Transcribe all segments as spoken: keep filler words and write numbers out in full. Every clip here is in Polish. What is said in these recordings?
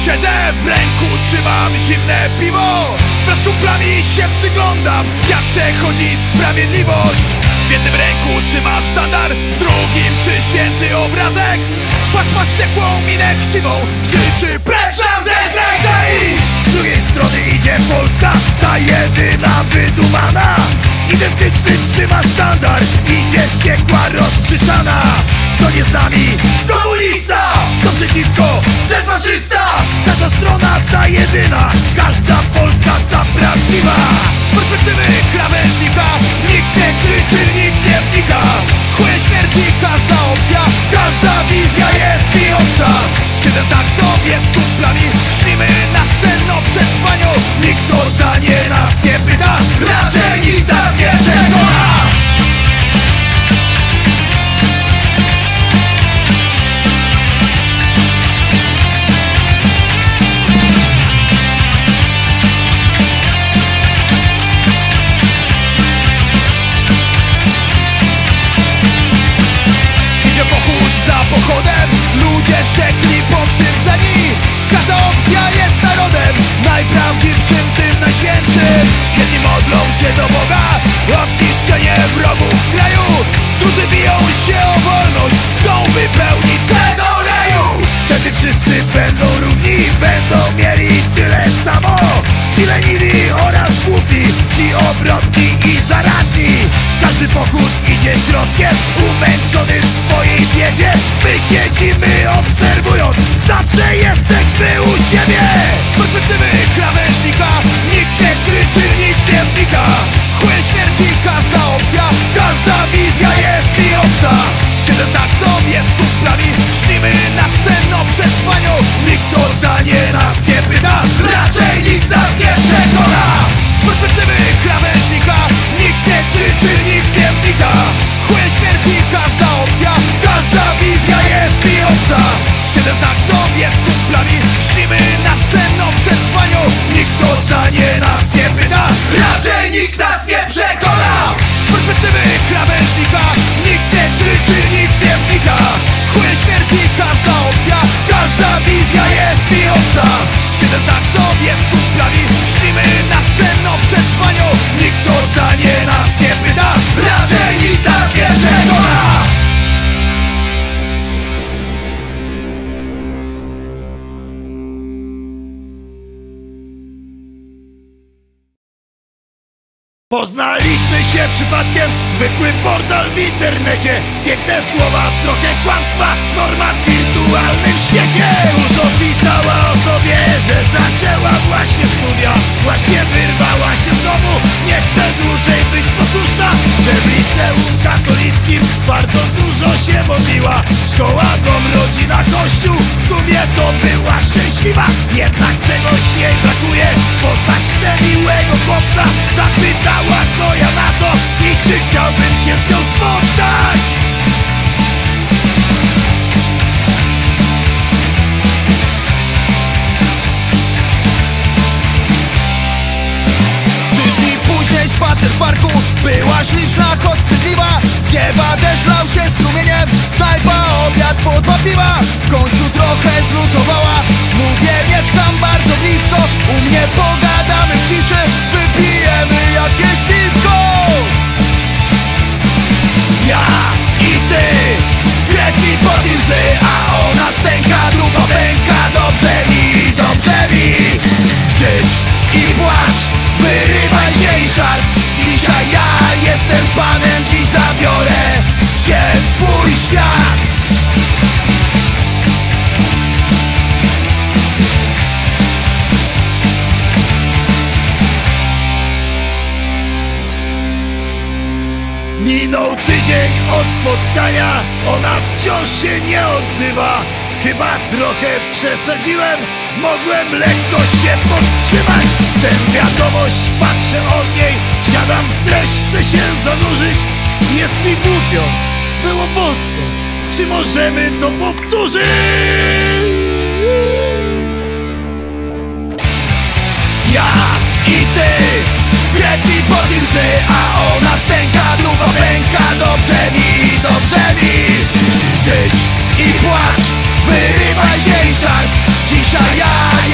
Siedzę, w ręku trzymam zimne piwo, wraz z kumplami się przyglądam, jak przechodzi sprawiedliwość. W jednym ręku trzyma sztandar, w drugim czy święty obrazek. Twarz ma wściekłą minę chciwą, krzyczy precz nam ze zleceń! Z drugiej strony idzie Polska, ta jedyna wydumana. Identyczny trzyma sztandar, idzie wściekła, rozkrzyczana. To nie z nami komunista, to przeciwko ten faszysta. Każda strona ta jedyna, każda Polska ta prawdziwa. Z perspektywy krawężnika nikt nie krzyczy, nikt nie wnika. Chłe śmierci każda opcja, każda wizja jest mi obca. Siedzę tak sobie z kumplami, śnimy na sen o przetrwaniu. Nikt o zdanie nas nie pyta, raczej nikt nas nie przekona. Pochodem, ludzie wściekli, pokrzywdzeni. Każda opcja jest narodem najprawdziwszym, tym najświętszym. Jedni modlą się do Boga o zniszczenie wrogów w kraju. Drudzy biją się o wolność, chcą wypełnić sen do raju. Wtedy wszyscy będą równi, będą mieli tyle samo. Ci leniwi oraz głupi, ci obrotni i zaradni. Każdy pochód idzie środkiem, umęczony w swojej biedzie. My siedzimy obserwując, zawsze jesteśmy u siebie. Z perspektywy krawężnika nikt nie krzyczy, nikt nie wnika. Chłe śmierci każda opcja, każda wizja jest mi obca. Siedzę tak sobie z kumplami, śnimy na sen o przetrwaniu. Nikt o zdanie nas nie pyta, raczej nikt nas nie przekona. Z perspektywy krawężnika nikt nie krzyczy, nikt nie wnika. Chłe śmierci każda opcja, każda wizja jest mi obca. Siedzę tak sobie z kumplami, śnimy na sen o przetrwaniu. Nikt o zdanie nas nie pyta, raczej nikt nas nie przekona. Z perspektywy krawężnika nikt nie krzyczy, nikt nie wnika. Chłe śmierci każda opcja, każda wizja jest mi obca. Siedzę tak sobie z kumplami, śnimy na sen o przetrwaniu. Nikt o zdanie nas nie pyta, raczej nikt nas nie przekona. Poznaliśmy się przypadkiem, zwykły portal w internecie. Piękne słowa, trochę kłamstwa, norma w wirtualnym świecie. Dużo pisała o sobie, że zaczęła właśnie studia, właśnie wyrwała się z domu, nie chce dłużej być posłuszna. Że w liceum katolickim bardzo dużo się modliła. Szkoła, dom, rodzina, kościół, w sumie to była szczęśliwa. Jednak czegoś jej brakuje, poznać chce miłego chłopca. Zapytała co ja na to i czy chciałbym się z nią spotkać. Trzy dni później spacer w parku, była śliczna, choć wstydliwa. Z nieba deszcz lał się strumieniem, knajpa, obiad, po dwa piwa. W końcu trochę zluzowała, mówię mieszkam bardzo blisko. U mnie pogadamy w ciszy, wypijemy jakieś piwko. Ja i ty, krew i pot i łzy, a ona stęka, dupa pęka. Dobrze mi, dobrze mi, krzycz i płacz, wyrywaj się i szarp. Dzisiaj ja jestem panem, dziś zabiorę się w swój świat. Minął tydzień od spotkania, ona wciąż się nie odzywa. Chyba trochę przesadziłem, mogłem lekko się powstrzymać. Tę wiadomość patrzę od niej, siadam w treść, chcę się zanurzyć. Jest mi głupio, było bosko, czy możemy to powtórzyć? Ja i ty, krew i pot i łzy, a ona stęka, dupa pęka. Dobrze mi, dobrze mi, krzycz i płacz, wyrywaj się i szarp. Dzisiaj ja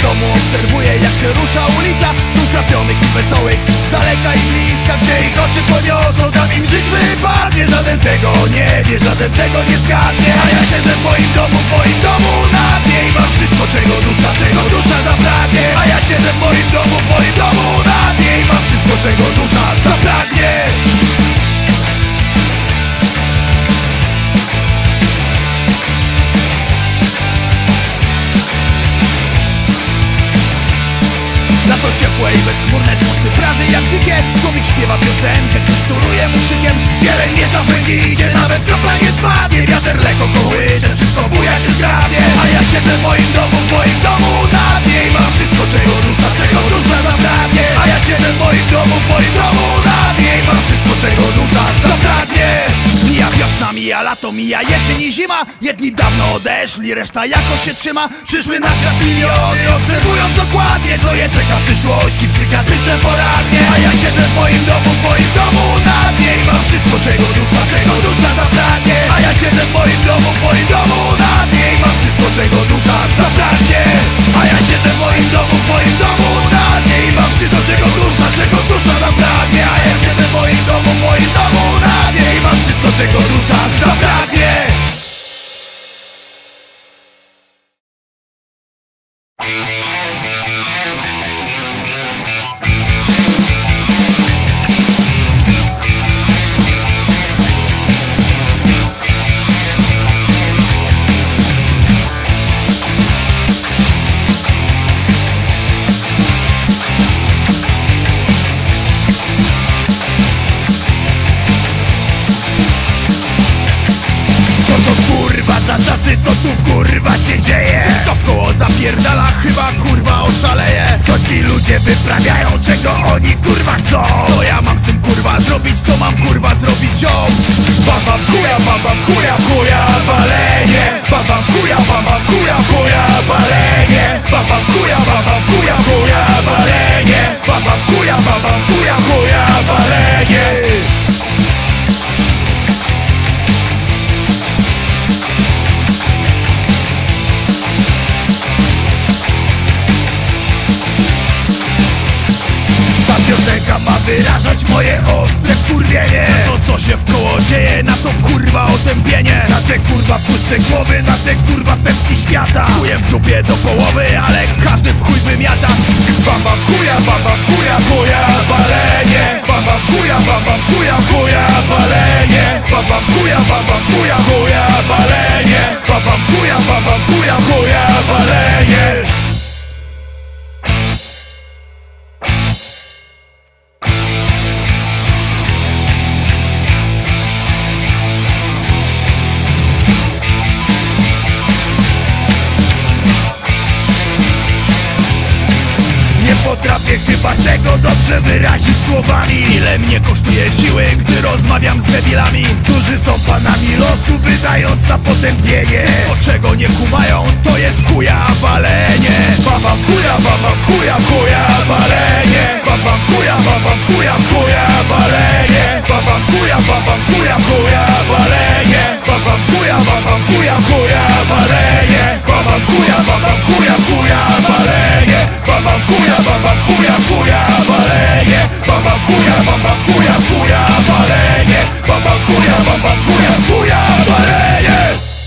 domu obserwuję, jak się rusza ulica. Tu strapionych i wesołych, z daleka i bliska. Gdzie ich oczy poniosą, tam im żyć wypadnie. Żaden tego nie wie, żaden tego nie zgadnie. A ja siedzę w moim domu, w moim domu na dnie i mam wszystko, czego dusza, czego dusza zapragnie. A ja siedzę w moim domu, w moim domu na dnie i mam wszystko, czego dusza zapragnie. Lato ciepłe i bezchmurne, słońce praży jak dzikie. Człowiek śpiewa piosenkę, ktoś turuje mu krzykiem. Zieleń mieszka w błękicie, nawet kropla nie spadnie. Wiatr lekko kołysze, wszystko buja się zgrabnie. A ja siedzę w moim domu, w moim domu na dnie i mam wszystko, czego dusza, czego dusza zapragnie. A ja siedzę w moim domu, w moim domu na dnie i mam wszystko, czego dusza zapragnie. Mija wiosna, mija lato, mija jesień i zima. Jedni dawno odeszli, reszta jakoś się trzyma. Przyszły na świat miliony, obserwując dokładnie, co je czeka w przyszłości, psychiatryczne poradnie. A ja siedzę w moim domu, w moim domu na dnie i mam wszystko, czego dusza, czego dusza zapragnie. A ja siedzę w moim domu, w moim domu na dnie i mam wszystko, czego dusza zapragnie. A ja siedzę w moim domu, w moim domu na dnie i mam wszystko, czego dusza, czego dusza zapragnie. A ja siedzę w moim domu, w moim domu na dnie i mam wszystko, czego dusza zapragnie. Czasy, co tu kurwa się dzieje? Wszystko w koło zapierdala, chyba kurwa oszaleje. Co ci ludzie wyprawiają, czego oni kurwa chcą? To ja mam z tym kurwa zrobić, co mam kurwa zrobić ziom? Bam bam w chuja, bam bam w chuja, w chuja walenie. Bam bam w chuja, bam bam w chuja, w chuja walenie. Bam bam w chuja, bam bam w chuja, w chuja walenie. Bam bam w chuja, bam bam w chuja, w chuja walenie. Piosenka ma wyrażać moje ostre wkurwienie. Na to, co się w koło dzieje, na to kurwa otępienie. Na te kurwa puste głowy, na te kurwa pepki świata. Chujem w dupie do połowy, ale każdy w chuj wymiata. Bam bam w chuja, bam bam w chuja, chuja walenie. Bam bam w chuja, bam bam w chuja, chuja walenie. Bam bam w chuja, bam bam w chuja, chuja walenie. Bam bam w chuja, bam bam w chuja, chuja walenie. Potrafię chyba tego dobrze wyrazić słowami. Ile mnie kosztuje siły, gdy rozmawiam z debilami, którzy są panami losu, wydając na potępienie. To, czego nie kumają, to jest chuja walenie. Bam bam w chuja, bam bam w chuja, w chuja walenie. Bam bam w chuja, bam bam w chuja, w chuja walenie. Bam bam w chuja, bam bam w chuja, w chuja walenie. Bam bam w chuja, bam bam w chuja, w chuja walenie. Bam bam w chuja, bam bam w chuja, w chuja walenie. Bam bam w chuja, bam bam w chuja, w chuja walenie. Bam bam w chuja, bam bam w chuja, w chuja walenie. Bam bam w chuja, bam bam w chuja, w chuja walenie.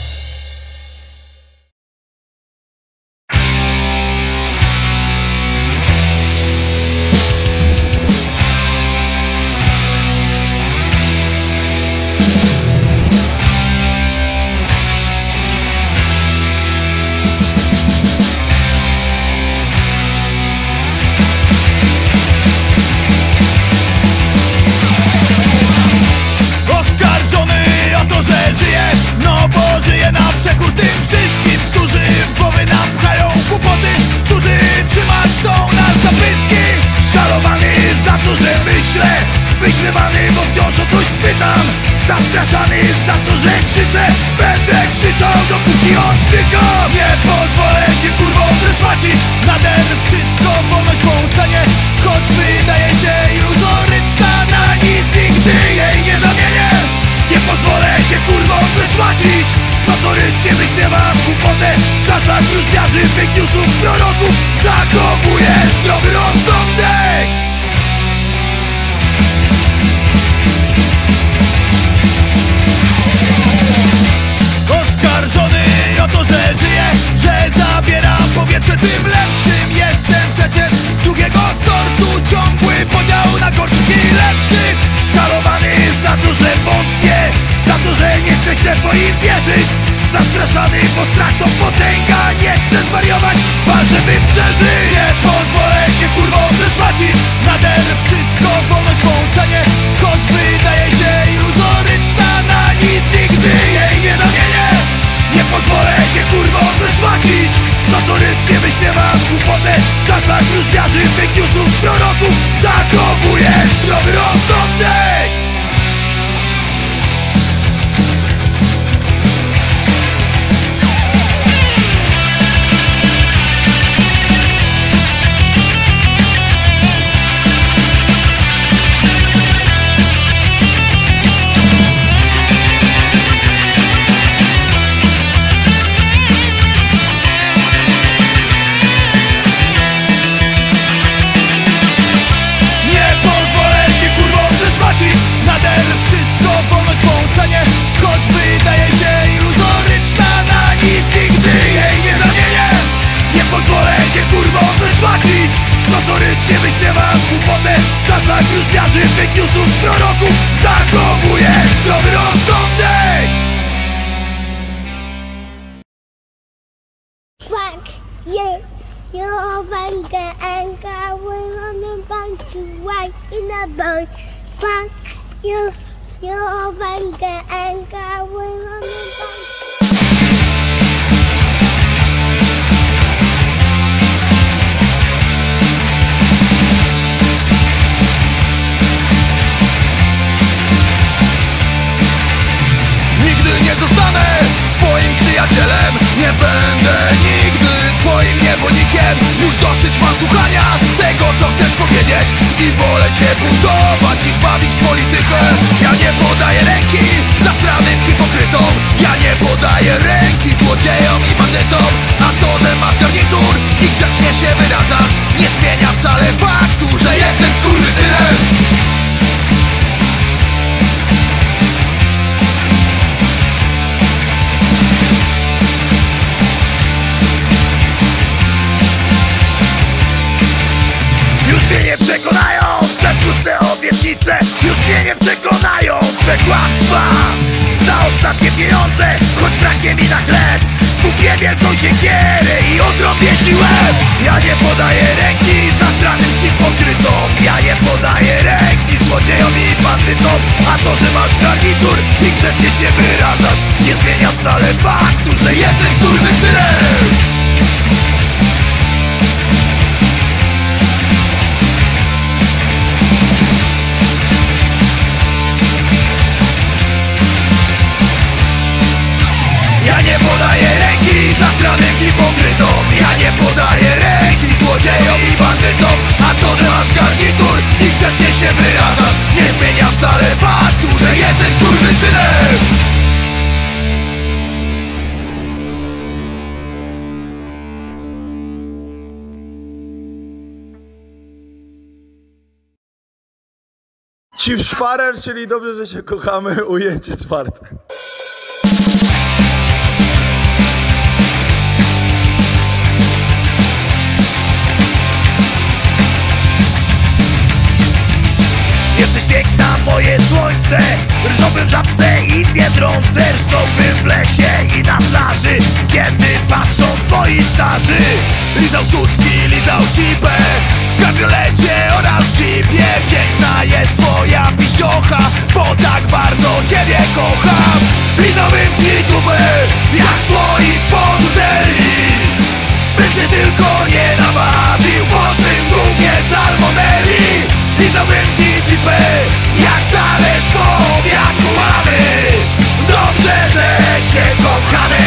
Wyśmiewany, bo wciąż o coś pytam. Zastraszany za to, że krzyczę. Będę krzyczał, dopóki oddycham. Nie pozwolę się kurwo zeszmacić. Nade wszystko wolność swą cenię. Choć wydaje się iluzoryczna, na nic nigdy jej nie zamienię. Nie pozwolę się kurwo zeszmacić. No notorycznie wyśmiewam głupotę. W czasach różniarzy, fake newsów, proroków zachowuję zdrowy rozsądek. Oskarżony o to, że żyję, że zabieram powietrze tym lepszym. Jestem przecież z drugiego sortu, ciągły podział na gorszych i lepszych. Szkalowany za to, że wątpię, za to, że nie chcę ślepo im wierzyć. Zastraszany, bo strach to potęga. Nie chcę zwariować, walczę by przeżyć. Nie pozwolę się kurwą zeszmacić. Nader wszystko wolno swą cenie, choć wydaje się iluzoryczna, na nic nigdy jej nie zamienię. Nie pozwolę się kurwą zeszmacić. Notorycznie wyśmiewam głupotę. W czasach różniarzy, fake newsów, proroków zachowuję zdrowy rozsądek. Notorycznie wyśmiewam głupotę. W czasach różniarzy, fake newsów, proroków zachowuję zdrowy rozsądek. Fuck you, you're anger, anger, we're on the bank to right in the boat. Fuck you, you're anger, anger, we're on the bank. Twoim przyjacielem nie będę nigdy twoim niewolnikiem. Już dosyć mam słuchania tego, co chcesz powiedzieć, i wolę się buntować niż bawić politykę. Ja nie podaję ręki zasranym hipokrytom. Ja nie podaję ręki złodziejom i bandytom. A to, że masz garnitur i grzecznie się wyrażasz, nie zmienia wcale faktu, że jesteś skurwysynem. Już mnie nie przekonają te puste obietnice. Już mnie nie przekonają te kłamstwa. Za ostatnie pieniądze, choć braknie mi na chleb, kupię wielką siekierę i odrobię ci łeb. Ja nie podaję ręki zasranym hipokrytom. Ja nie podaję ręki złodziejom i bandytom. A to, że masz garnitur i grzecznie się wyrażasz, nie zmienia wcale faktu, że jesteś skurwysynem. Ja nie podaję ręki zasranym hipokrytom. Ja nie podaję ręki złodziejom i bandytom. A to, że masz garnitur i grzecznie się wyrażasz, nie zmienia wcale faktu, że jesteś skurwysynem. Chief Sparer, czyli dobrze, że się kochamy, ujęcie czwarte. Jesteś piękna, moje słońce, ryżowym żabce i biedronce. Rżnąłbym w lesie i na plaży, kiedy patrzą twoi starzy. Lizał sutki, lizał cipę w kabriolecie oraz jeepie. Piękna jest twoja piździocha, bo tak bardzo ciebie kocham. Lizałbym ci dupę jak słoik po butelii, by cię tylko nie nabawił po tym gównie salmonelli. Lizałbym ci cipę jak talerz po obiadku mamy. Dobrze, że się kochamy.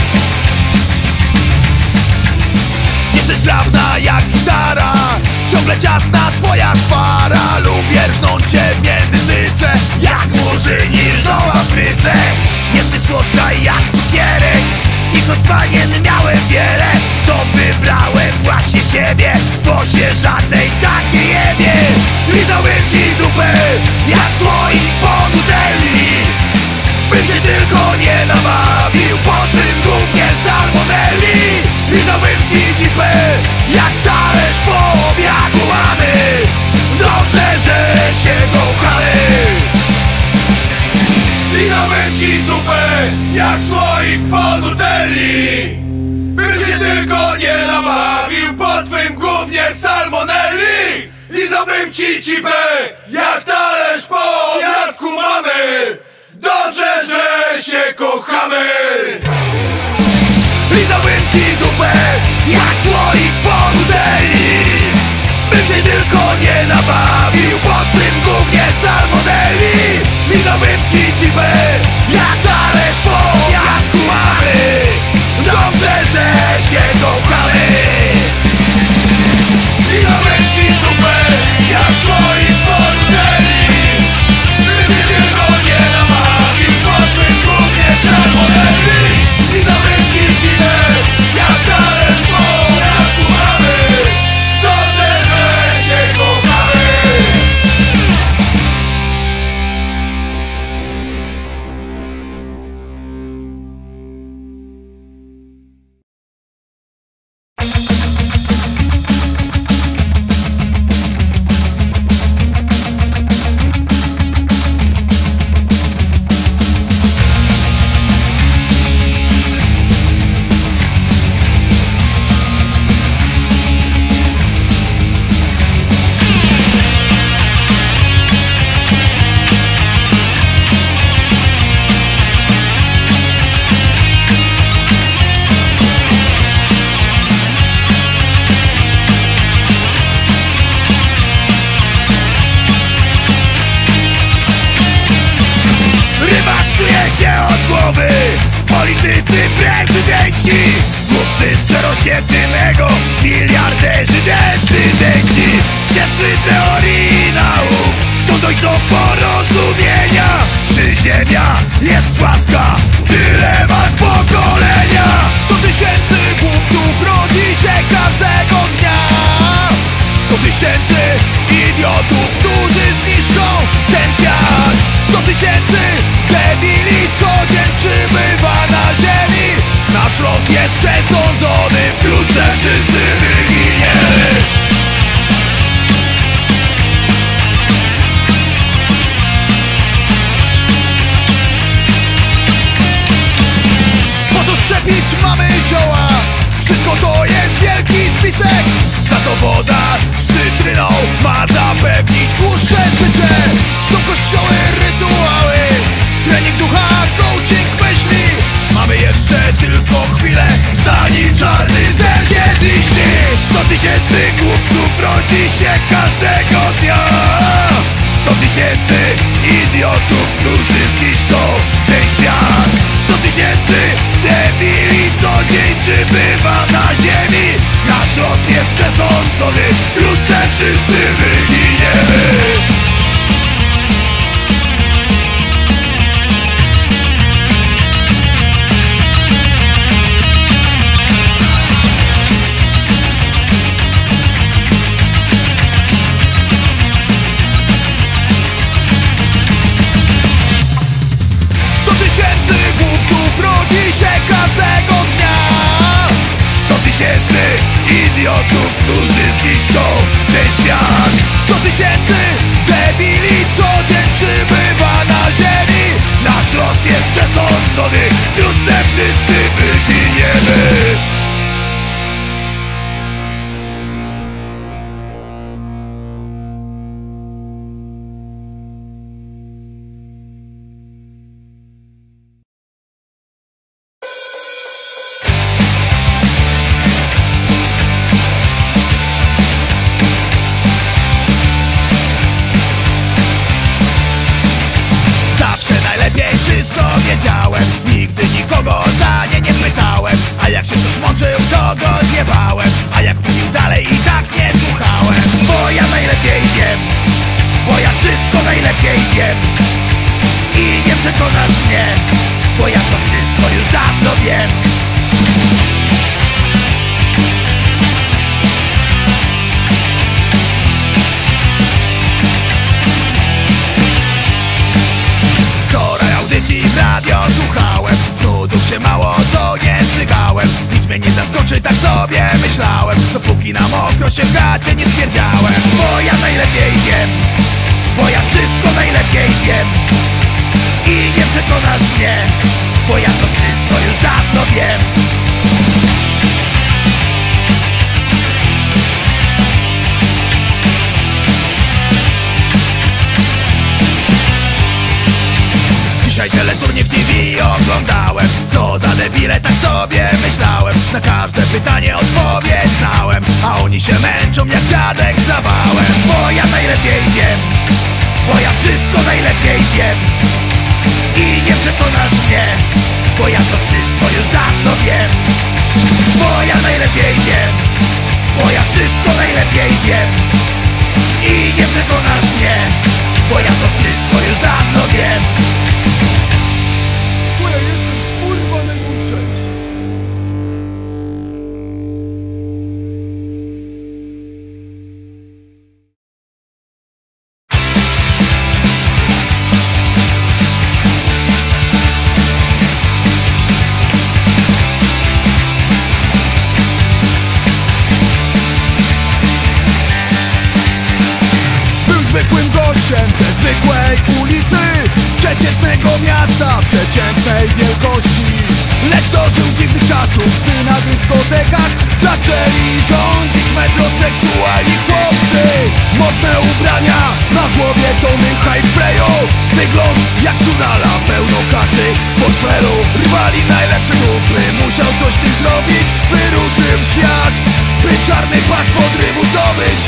Jesteś sprawna jak gitara, ciągle ciasna twoja szpara. Lubię rżnąć cię w międzycyce, jak murzyni rżną w Afryce. Jesteś słodka jak cukierek i choć panien miałem wiele, to wybrałem właśnie ciebie, bo się żadnej tak nie jebie. Lizałbym ci dupę jak słoik po nutelli, bym się tylko nie nabawił po twym gównie salmonelli. Lizałbym ci cipę jak talerz po obiadu mamy. Dobrze, że się kochamy. Lizałbym ci dupę jak słoik po nutelli, bym się tylko nie nabawił po twym gównie salmonelli. Lizałbym ci cipę jak talerz po obiadku mamy. Dobrze, że się kochamy. Lizałbym ci dupę jak słoik po nutelli, bym się tylko nie nabawił po twym gównie salmonelli. Lizałbym ci cipę jak talerz po obiadku mamy. Dobrze, że się kochamy. Lizałbym ci dupę jak słoik po nutelli, bym się tylko nie nabawił po twym gównie salmonelli. Lizałbym ci cipę jak talerz po obiadku mamy. Dobrze, że się kochamy. Politycy, prezydenci, chłopcy z czterosiedmego, miliarderzy, decydenci, siostry teorii nauk chcą dojść do porozumienia. Czy ziemia jest płaska? Dylemat pokolenia. Sto tysięcy głupców rodzi się każdego dnia. Sto tysięcy idiotów, którzy zniszczą ten świat. Sto tysięcy debili co dzień przybywa na ziemi. Nasz los jest przesądzony, wkrótce wszyscy wyginiemy. Po co szczepić mamy zioła? Wszystko to jest wielki spisek. Za to woda z cytryną ma zapewnić dłuższe życie. Są kościoły, rytuały, trening ducha, coaching myśli. Mamy jeszcze tylko chwilę, zanim czarny zer się ziści. Sto tysięcy głupców rodzi się każdego dnia. Sto tysięcy idiotów, którzy zniszczą ten świat. Sto tysięcy debili co dzień przybywa na ziemi. Nasz los jest przesądzony, wkrótce wszyscy wyginiemy. Sto tysięcy głupców rodzi się każdego dnia. Sto tysięcy idiotów, którzy zniszczą ten świat. Sto tysięcy debili co dzień przybywa na ziemi. Nasz los jest przesądzony, wkrótce wszyscy wyginiemy. Wiedziałem, nigdy nikogo o zdanie nie pytałem. A jak się ktoś mączył, to go zjebałem. A jak mówił dalej i tak nie słuchałem. Bo najlepiej wiem, bo ja wszystko najlepiej wiem. I nie przekonasz mnie, bo ja to wszystko już dawno wiem. Wczoraj audycji w radio słuchałem, z nudów się mało co nie żygałem. Nic mnie nie zaskoczy, tak sobie myślałem, dopóki na mokro się w gacie nie stwierdziałem. Bo ja najlepiej wiem, bo ja wszystko najlepiej wiem. I nie przekonasz mnie, bo ja to wszystko już dawno wiem. Dzisiaj teleturniej w T V oglądałem, co za debile, tak sobie myślałem. Na każde pytanie odpowiedź znałem, a oni się męczą jak dziadek za wałem. Bo ja najlepiej wiem, bo ja wszystko najlepiej wiem. I nie przekonasz mnie, bo ja to wszystko już dawno wiem. Bo ja najlepiej wiem, bo ja wszystko najlepiej wiem. I nie przekonasz mnie, bo ja to wszystko już dawno wiem. Bo ja jestem kurwa najmądrzejszy. Zwykłym gościem ze zwykłej ulicy, z przeciętnego miasta przeciętnej wielkości. Lecz dożył dziwnych czasów, gdy na dyskotekach zaczęli rządzić metroseksualni chłopcy. Modne ubrania, na głowie tony high sprayu, wygląd jak cunala, pełno kasy w portfelu. Rwali najlepsze grupy, musiał coś z tym zrobić. Wyruszył w świat, by czarny pas podrywu zdobyć.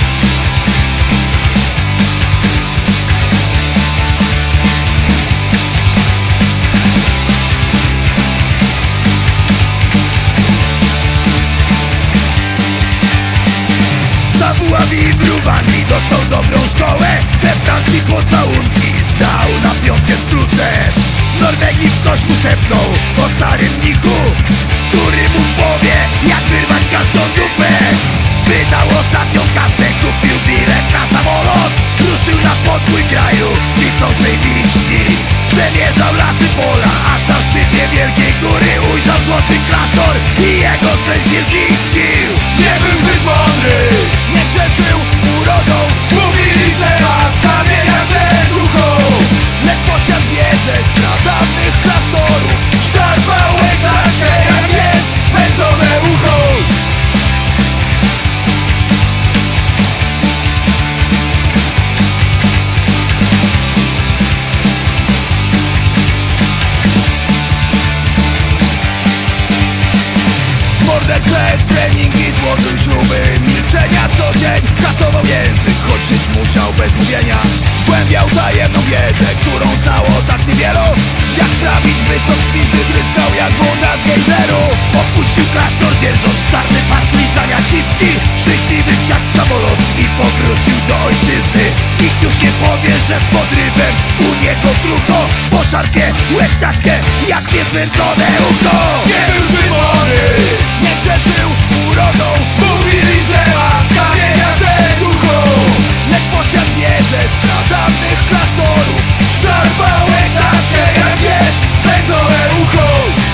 Za bułami wróbami dostał dobrą szkołę. We Francji pocałunki zdał na piątkę z plusem. W Norwegii ktoś mu szepnął o starym mnichu, który mu powie, jak wyrwać każdą dupę. Wydał ostatnią kasę, kupił bilet na samolot, ruszył na podbój kraju kwitnącej wiśni. Przemierzał lasy pola, aż na szczycie wielkiej góry ujrzał złoty klasztor i jego sen się ziścił. Nie był zbyt mądry, Nie grzeszył urodą, mówili, że ma z kamienia serducho. lecz posiadł wiedzę z pradawnych klasztorów. Szarpał hektarze jak pies, wędzone ucho. Mordercze treningi, złożył śluby milczenia co dzień. Katował język, choć żyć musiał bez mówienia. Zgłębiał tajemną wiedzę, którą znało tak niewielu. Jak sprawić, by sok z pizdy tryskał jak woda z gejzeru. Opuścił klasztor, dzierżąc czarny pas lizania cipki. Szczęśliwy wsiadł w samolot i powrócił do ojczyzny. Nikt już nie powie, że z podrywem u niego krucho. Po szarpie łechtaczkę jak niezwędzone ucho. Nie był zbyt mądry, Nie grzeszył urodą, mówili, że ma z kamienia serducho. lecz posiadł wiedzę z pradawnych klasztorów. Szarpał hektarze jak pies, wędzone ucho.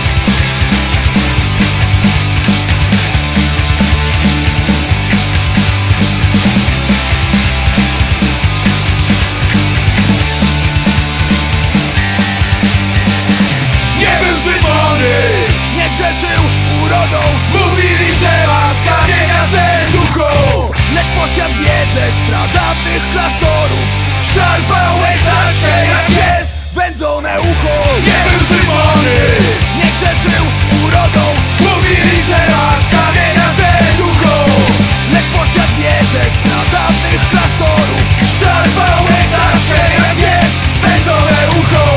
Nie był zbyt mądry, Nie grzeszył urodą, mówili, że ma z kamienia serducho. lecz posiadł wiedzę z pradawnych klasztorów. Szarpał hektarze jak pies, Wędzone ucho. nie był zbyt mądry, Nie grzeszył urodą, mówili, że ma z kamienia serducho. lecz posiadł wiedzę z pradawnych klasztorów. Szarpał hektarze jak pies, wędzone ucho.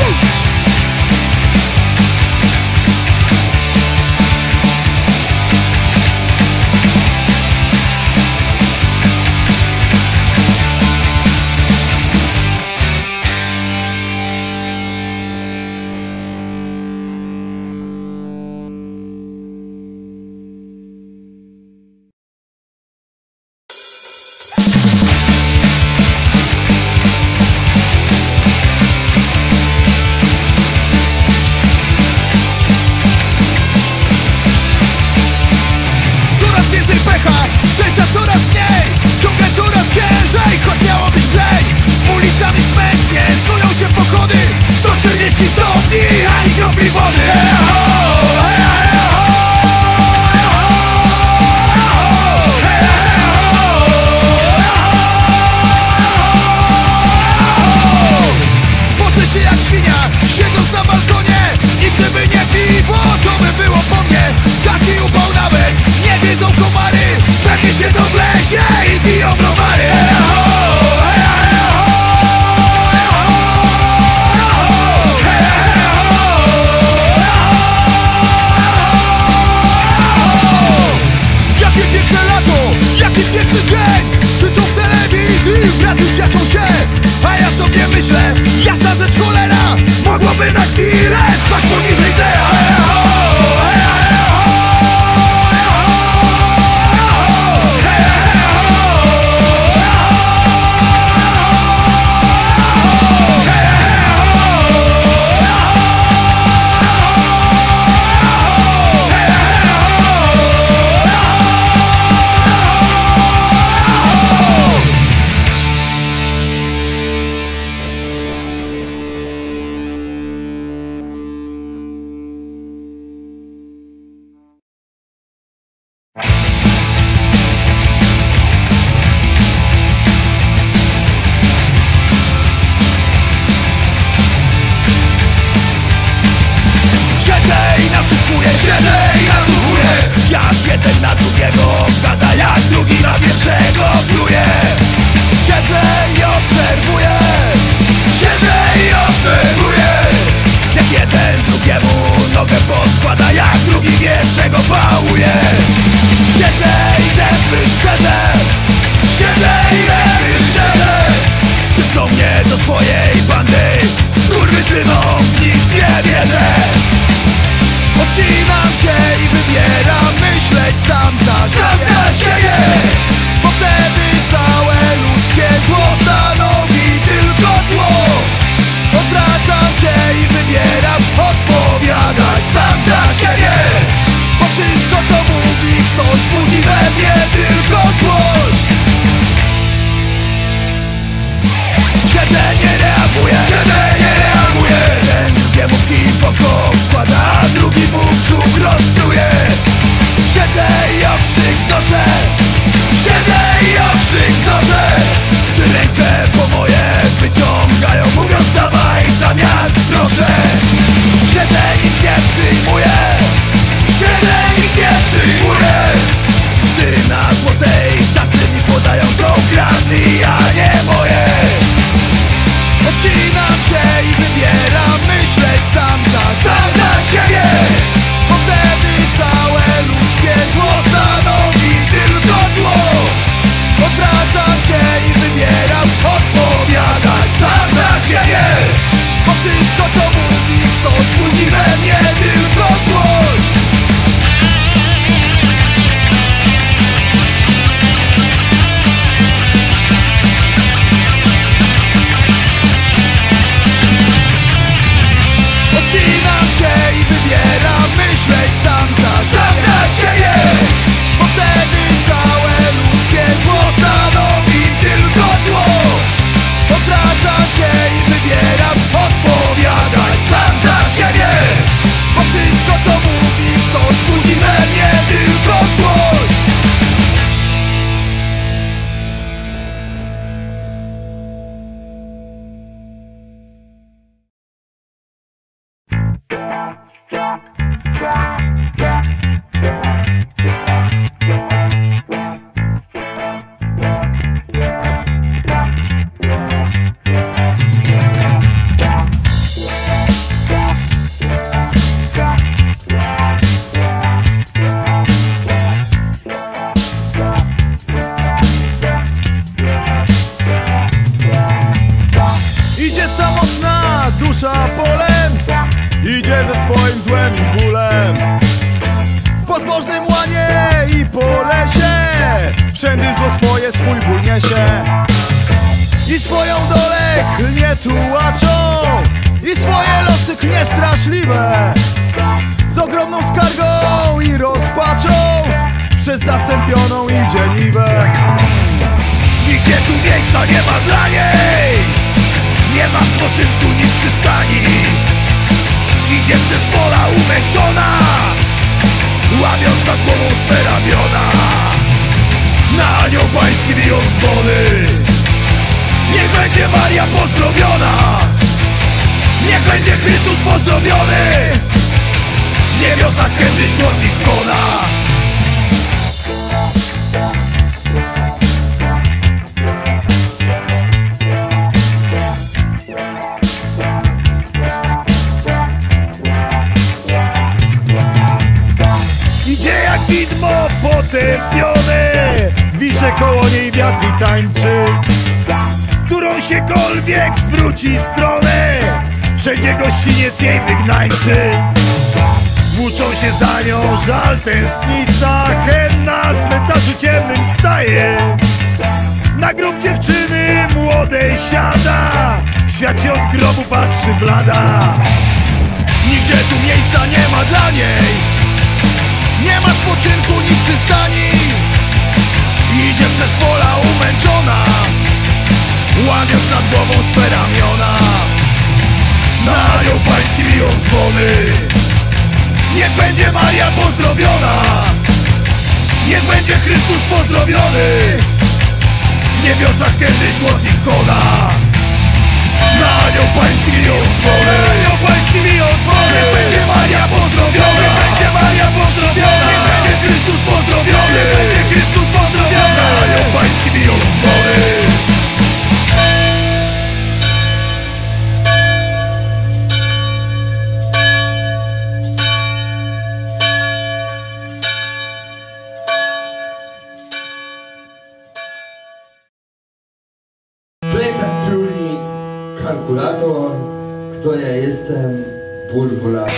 by na chwilę spaść poniżej zera. Siedzę i nasłuchuję, jak jeden na drugiego gada, jak drugi na pierwszego pluje. Siedzę i obserwuję, siedzę i obserwuję, jak jeden drugiemu nogę podkłada, jak drugi pierwszego pałuje. Siedzę i zęby szczerze, siedzę i zęby szczerze. Ty chcą mnie do swojej bandy, skurwysynom w nic nie wierzę. Odcinam się i wybieram myśleć sam za siebie, sam za siebie. Bo wtedy całe ludzkie zło stanowi tylko tło. Odwracam się i wybieram odpowiadać sam za siebie. Bo wszystko co mówi ktoś budzi we mnie tylko złość. Siedzę, nie reaguję, siedzę, nie reaguję. Jeden drugiemu kij w oko wkłada, a drugi mu brzuch rozpluje. Siedzę i okrzyk znoszę, siedzę i okrzyk znoszę. Ty rękę po moje wyciągają, mówiąc dawaj zamiast proszę. Siedzę, nic nie przyjmuję, siedzę, nic nie przyjmuję. Ty na złotej tacy mi podają, co kradli, a nie moje. Odcinam się i wybieram myśleć sam za, sam za siebie. Bo wtedy całe ludzkie zło stanowi tylko tło. Odwracam się i wybieram odpowiadać sam za siebie. Bo wszystko co mówi ktoś budzi we mnie tylko złość. Odcinam się i wybieram myśleć sam za, sam za siebie. Bo wtedy całe ludzkie zło stanowi tylko tło. Odwracam się i wybieram odpowiadać sam za siebie. Bo wszystko co mówi ktoś budzi we mnie tylko złość. Idzie samotna dusza polem, idzie ze swoim złem i bólem. Po zbożnym łanie i po lesie, wszędy zło swoje swój ból niesie. I swoją dolę klnie tułaczą, i swoje losy klnie straszliwe. Z ogromną skargą i rozpaczą, przez zasępioną idzie niwę. Nigdzie tu miejsca nie ma dla niej, nie ma spoczynku ni przystani. Idzie przez pola umęczona, łamiąc za głową swe ramiona. Na anioł pański biją dzwony, niech będzie Maria pozdrowiona, niech będzie Chrystus pozdrowiony. W niebiosach kiedyś głos ich kona. Idzie jak widmo potępione, wisze koło niej wiatr i tańczy. W którąśkolwiek zwróci stronę, Wszędzie gościniec jej wygnańczy. Włóczą się za nią żal, tęsknica. Hen na cmentarzu ciemnym staje. Na grób dziewczyny młodej siada. W świecie od grobu patrzy blada. Nigdzie tu miejsca nie ma dla niej. Nie ma spoczynku ni przystani. Idzie przez pola umęczona, łamiąc nad głową swe ramiona. Na anioł pański biją dzwony. Niech będzie Maria pozdrowiona. Niech będzie Chrystus pozdrowiony. W niebiosach kiedyś głos ich kona. Na anioł pański biją dzwony. Na anioł pański biją dzwony. Niech będzie Maria pozdrowiona. Niech będzie Maria pozdrowiona. Niech będzie Chrystus pozdrowiony. Niech będzie Chrystus pozdrowiony. Na anioł pański biją dzwony. Plecak, piórnik, kalkulator. Kto ja jestem? Bulbulator.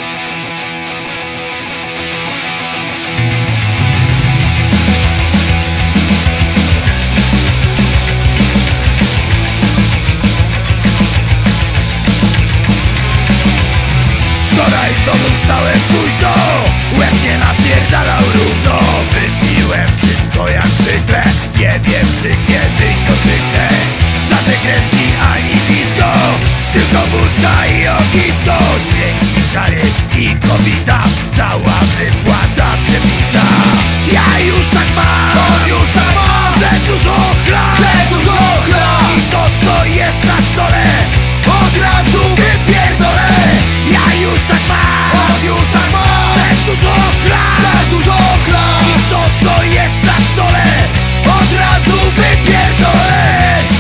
Wczoraj znowu wstałem późno. Łeb nie napierdalał równo. Wypiłem wszystko jak zwykle. Nie wiem czy kiedyś oddychnę. Żadne kreski ani blisko. Tylko wódka i ognisko. Dźwięk gitary i kobita. Cała wypłata przebita. Ja już tak mam. On już tak ma. Że dużo chla. Że dużo chla. I to co jest na stole Od razu wypierdolę. Ja już tak mam. On już tak ma. Że dużo chla. Za dużo chla. I to co jest na stole Od razu wypierdolę.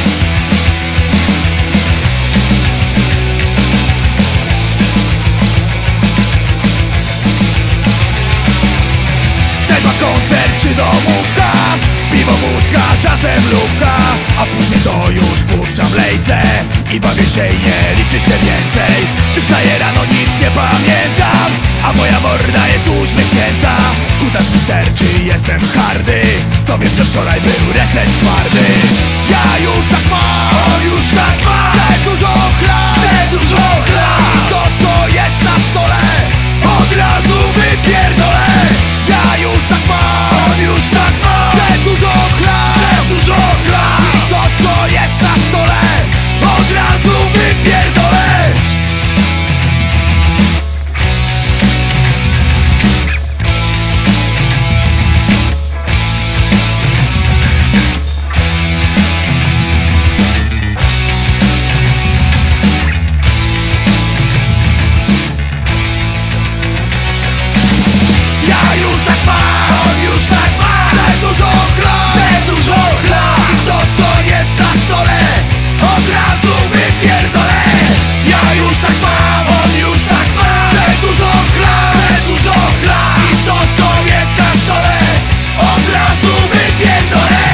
Ten ma koncert czy domówka. Piwo, wódka, czasem lówka. A później to już puszczam lejce i bawię się i nie liczy się więcej. Gdy wstaję rano nic nie pamiętam, a moja morda jest uśmiechnięta. Kutas mi sterczy, jestem hardy. To wiem, że wczoraj był reset twardy. Ja już tak mam. On już tak ma. Że dużo chla. Że dużo chla. I to co jest na stole Od razu wypierdolę. Ja już tak mam. On już tak ma. Że dużo chla. Że dużo chla. I to co jest na stole Od razu wypierdolę. Ja już tak mam. On już tak ma. Że dużo chla. Że dużo chla. I to co jest na stole Od razu wypierdolę. Ja już tak mam. On już tak ma. Że dużo chla. Że dużo chla. I to co jest na stole Od razu wypierdolę.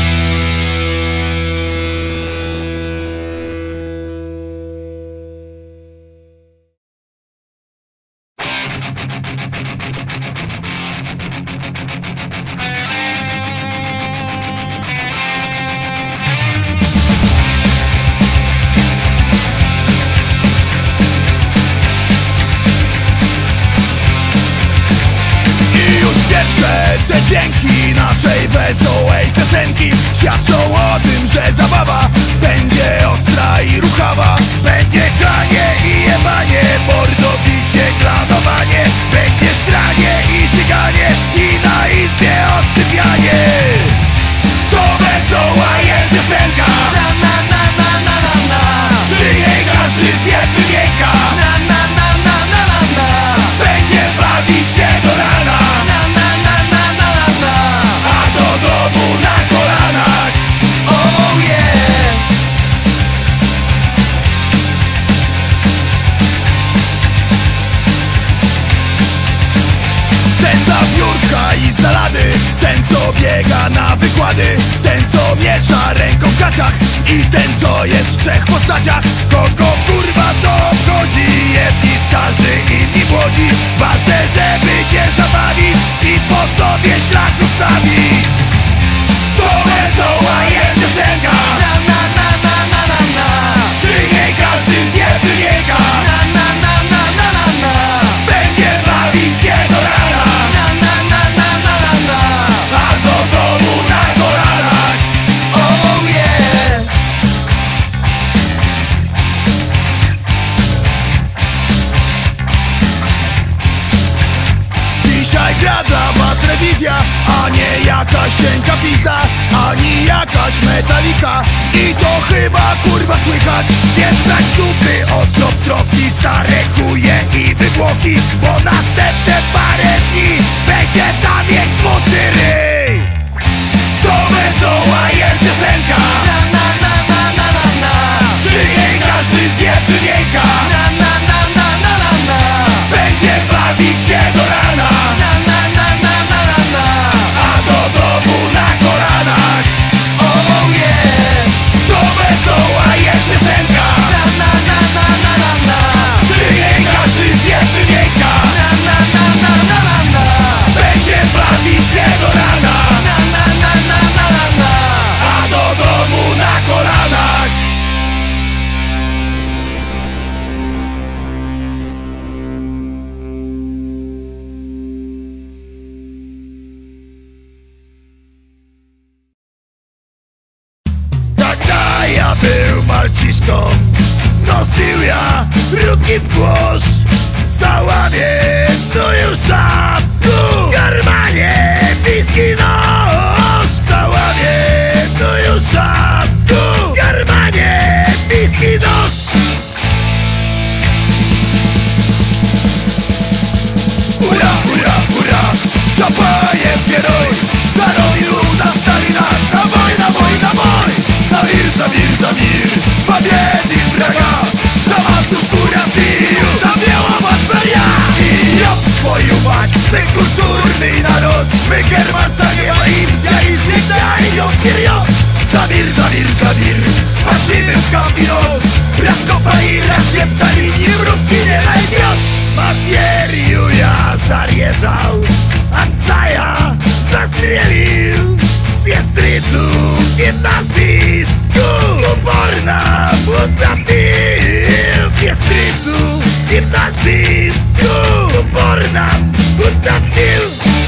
I już pierwsze te dźwięki naszej wesołej piosenki świadczą o tym, że zabawa będzie ostra i ruchawa. Będzie chlanie i jebanie, mordobicie, klanowanie. Będzie stranie i żyganie i na izbie odsypianie. To wesoła jest piosenka. Na na na na na na na. Przy niej każdy zjeb wymięka. Na na na na na na na. Będzie bawić się do rana. Na na na na na na na. A do domu na kolanach. Oh yeah. Ten za biurka i salady, ten co biega na wykłady, ten co miesza ręką w gaciach I ten co jest w trzech postaciach, kogo kurwa to obchodzi? Jedni starzy, inni młodzi. Ważne, żeby się zabawić i po sobie ślad zostawić. To wesoła jest piosenka, na na na na na na na. Przy niej każdy zje tynieka, na na na na na na na. Będzie bawić się do rana, na na na na na na na. A do domu na kolanach, oh yeah. Dzisiaj gra dla was rewizja, a nie jakaś cienka pizda, ani jakaś metalika. I to chyba kurwa słychać. Więc brać dupy, ostrop, tropki, stare chuje i wybłoki, bo następne parę dni będzie tam mieć smutny ryj. To wesoła jest piosenka, na na na na na na na. Przy niej każdy zje tynieka, na na na na na na na. Będzie bawić się do rana, na na na na na na na. A do domu na kolanach, oh yeah. To wesoła jest piosenka, na na na na na na na. Przy niej każdy zje tynieka, na na na na na na na. Będzie bawić się do rana, na na na na na na na. A do domu na kolanach. Когда я był malciszką, nosił ja ruki w głos. Załamie, no już szapku, garmanie, whisky nos. Załamie, no już szapku, garmanie, whisky nos. Ura, ura, ura, Czapajew gieroj, zarobił za Stalina. Na boj, na boj, na boj. Zamir, zamir, zamir, pobiedy Praga. Zamantusz kuria sił, zabiała Batwaria. I jop twoją mać, my kulturny naród. My Germanca nie ma imsja i zniegdają kiriot. Zamir, zamir, zamir, maszyny w kambinos. Raz kopa i raz jebta linii, mrówki nie najdziesz. Materiu ja zarezał, a caja zastrzelił. Z jestrycu gimnazistku uporna utopił. Z jestrycu gimnazistku uporna utopił.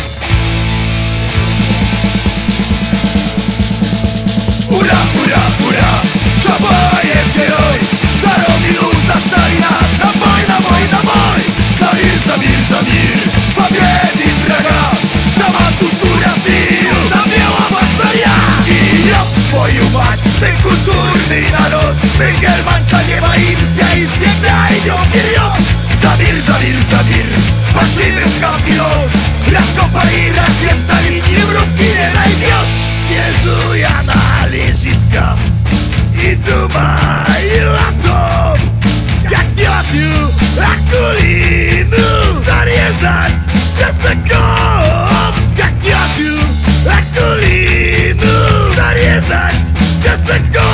Ura, ura, ura, Czapajew gieroj, zarobił za Stalina. Na boj, na boj, na boj. Zamir, zamir, zamir, pobiedy Praga. Zamantusz kuria sił, zabiała Batwaria. I jop twoją mać, my kulturny naród. My Germanca nie ma imsja i zniegdają kiriot. Zamir, zamir, zamir, maszyny w kambinos. Raz kopa i raz jebta linii, mrówki nie najdziesz. Zjeżdżu ja na leżyska i dumają o tom, jak wiatru akulinu zarezać piosenką. Jak wiatru akulinu zarezać piosenką.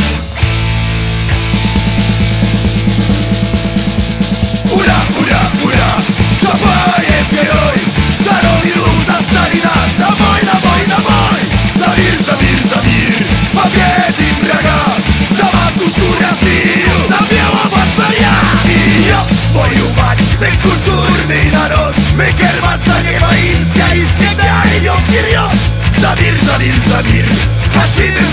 Ura, ura, ura, Czapajew gieroj, zarobił za Stalina. Na boj, na boj, na boj. Zamir, zamir, zamir, pobiedy Praga. Zamantusz kuria sił, zabiała Batwaria. I jop twoją mać, my kulturny naród. My Germanca nie ma imsja i zniegdają kiriot. Zamir, zamir, zamir, maszyny